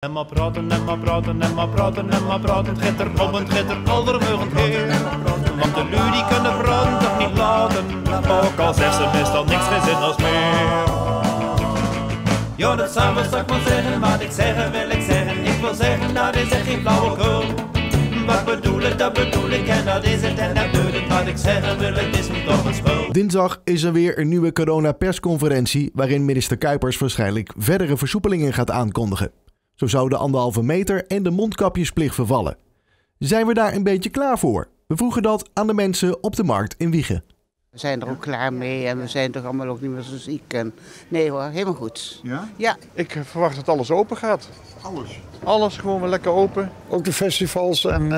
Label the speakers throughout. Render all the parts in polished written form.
Speaker 1: En maar praten, en maar praten, en maar praten, en maar praten. Het gaat er om en het gaat er aldermorgen heen. Want de lui die kunnen praten toch niet laten. Ook al zegt ze meestal niks geen zin als meer. Ja, dat samen zal ik maar zeggen, wat ik zeggen wil ik zeggen. Ik wil zeggen, dat is echt geen flauwekul. Wat bedoel ik, dat bedoel ik en dat is het en dat doe ik. Wat ik zeggen wil, het is me toch een spul.
Speaker 2: Dinsdag is er weer een nieuwe coronapersconferentie waarin minister Kuipers waarschijnlijk verdere versoepelingen gaat aankondigen. Zo zou de 1,5 meter en de mondkapjesplicht vervallen. Zijn we daar een beetje klaar voor? We vroegen dat aan de mensen op de markt in Wijchen.
Speaker 3: We zijn er ook klaar mee en we zijn toch allemaal ook niet meer zo ziek. En nee hoor, helemaal goed.
Speaker 4: Ja?
Speaker 3: Ja.
Speaker 4: Ik verwacht dat alles open gaat. Alles? Alles gewoon weer lekker open. Ook de festivals en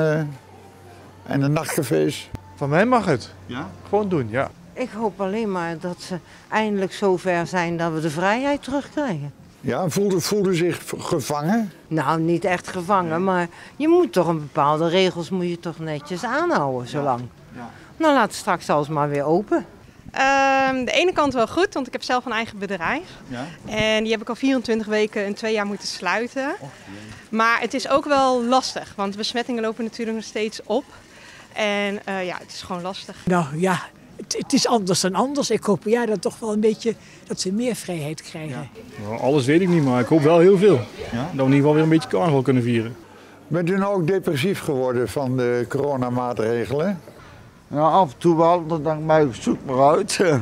Speaker 4: de nachtcafés. Van mij mag het. Ja? Gewoon doen, ja.
Speaker 5: Ik hoop alleen maar dat ze eindelijk zover zijn dat we de vrijheid terugkrijgen.
Speaker 4: Ja, voelde zich gevangen?
Speaker 5: Nou, niet echt gevangen, maar je moet toch een bepaalde regels moet je toch netjes aanhouden zolang.
Speaker 4: Ja.
Speaker 5: Nou, laat het straks alles maar weer open.
Speaker 6: De ene kant wel goed, want ik heb zelf een eigen bedrijf. Ja. En die heb ik al 24 weken en 2 jaar moeten sluiten. Maar het is ook wel lastig, want de besmettingen lopen natuurlijk nog steeds op. En ja, het is gewoon lastig.
Speaker 7: Nou ja, het is anders dan anders. Ik hoop dat toch wel een beetje dat ze meer vrijheid krijgen.
Speaker 8: Ja. Nou, alles weet ik niet, maar ik hoop wel heel veel. Ja? Dat we in ieder geval weer een beetje carnaval kunnen vieren.
Speaker 4: Bent u nou ook depressief geworden van de coronamaatregelen?
Speaker 9: Ja, af en toe wel, dan denk ik mij, zoek maar uit. Ja.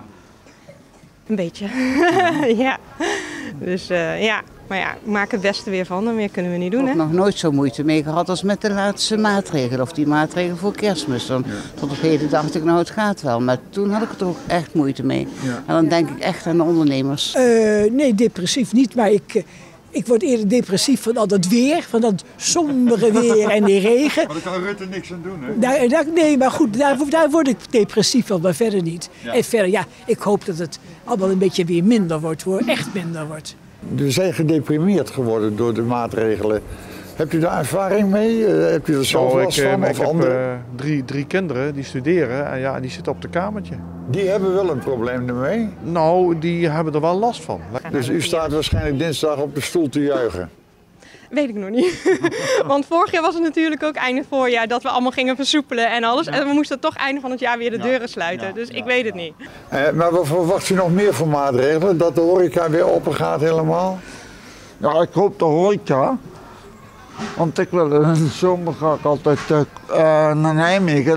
Speaker 6: Een beetje, ja. Dus ja, maar ja, ik maak het beste weer van en meer kunnen we niet doen.
Speaker 3: Ik heb nog nooit zo moeite mee gehad als met de laatste maatregelen. Of die maatregelen voor Kerstmis. Dan, tot op heden dacht ik, nou het gaat wel. Maar toen had ik er ook echt moeite mee. Ja. En dan denk ik echt aan de ondernemers.
Speaker 7: Nee, depressief niet, maar ik word eerder depressief van al dat weer, van dat sombere weer en die regen.
Speaker 4: Maar daar kan Rutte niks aan doen, hè?
Speaker 7: Nee, maar goed, daar word ik depressief van, maar verder niet. Ja. En verder, ja, ik hoop dat het allemaal een beetje weer minder wordt, hoor. Echt minder wordt.
Speaker 4: We zijn gedeprimeerd geworden door de maatregelen. Hebt u daar ervaring mee? Hebt u er zelf last van?
Speaker 10: Ik heb 3 kinderen die studeren en ja, die zitten op de kamertje.
Speaker 4: Die hebben wel een probleem ermee?
Speaker 10: Nou, die hebben er wel last van.
Speaker 4: Dus u staat waarschijnlijk dinsdag op de stoel te juichen?
Speaker 6: Weet ik nog niet. Want vorig jaar was het natuurlijk ook einde voorjaar dat we allemaal gingen versoepelen en alles. Ja. En we moesten toch einde van het jaar weer de deuren sluiten. Dus ik weet het niet.
Speaker 4: Maar wat verwacht u nog meer voor maatregelen? Dat de horeca weer open gaat helemaal?
Speaker 9: Ja, ik hoop de horeca. Want ik wil in de zomer ga ik altijd naar Nijmegen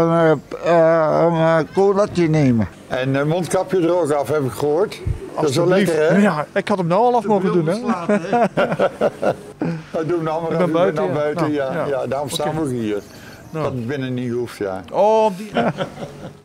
Speaker 9: een colaatje nemen.
Speaker 4: En mondkapje er ook af, heb ik gehoord. Dat is wel lekker, hè?
Speaker 10: Ja, ik had hem nou al af mogen doen, hè?
Speaker 4: Doe hem nou maar even buiten. Buiten. Ja. Ja, daarom staan we ook hier. Dat het binnen niet hoeft, ja.
Speaker 10: Oh, die...